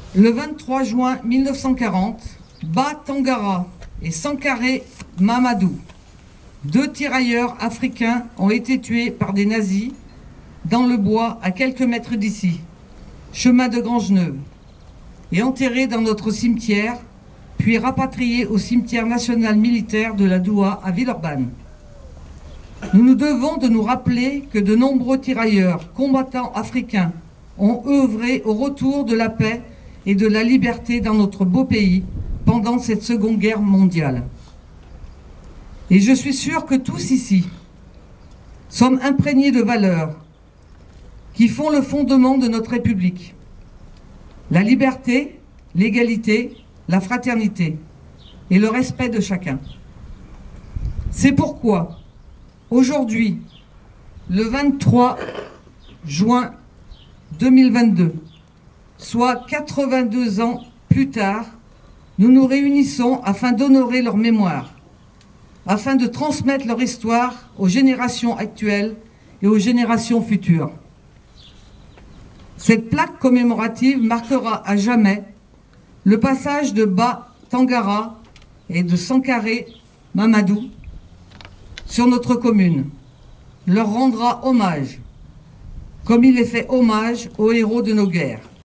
Le 23 juin 1940, Ba Tangara et Sankaré Mamadou, deux tirailleurs africains, ont été tués par des nazis dans le bois à quelques mètres d'ici, chemin de Grangeneuve, et enterrés dans notre cimetière, puis rapatriés au cimetière national militaire de la Doua à Villeurbanne. Nous nous devons de nous rappeler que de nombreux tirailleurs, combattants africains, ont œuvré au retour de la paix et de la liberté dans notre beau pays pendant cette Seconde Guerre mondiale. Et je suis sûr que tous ici sommes imprégnés de valeurs qui font le fondement de notre République. La liberté, l'égalité, la fraternité et le respect de chacun. C'est pourquoi, aujourd'hui, le 23 juin 2022, soit 82 ans plus tard, nous nous réunissons afin d'honorer leur mémoire, afin de transmettre leur histoire aux générations actuelles et aux générations futures. Cette plaque commémorative marquera à jamais le passage de Ba Tangara et de Sankaré Mamadou sur notre commune, leur rendra hommage, comme il est fait hommage aux héros de nos guerres.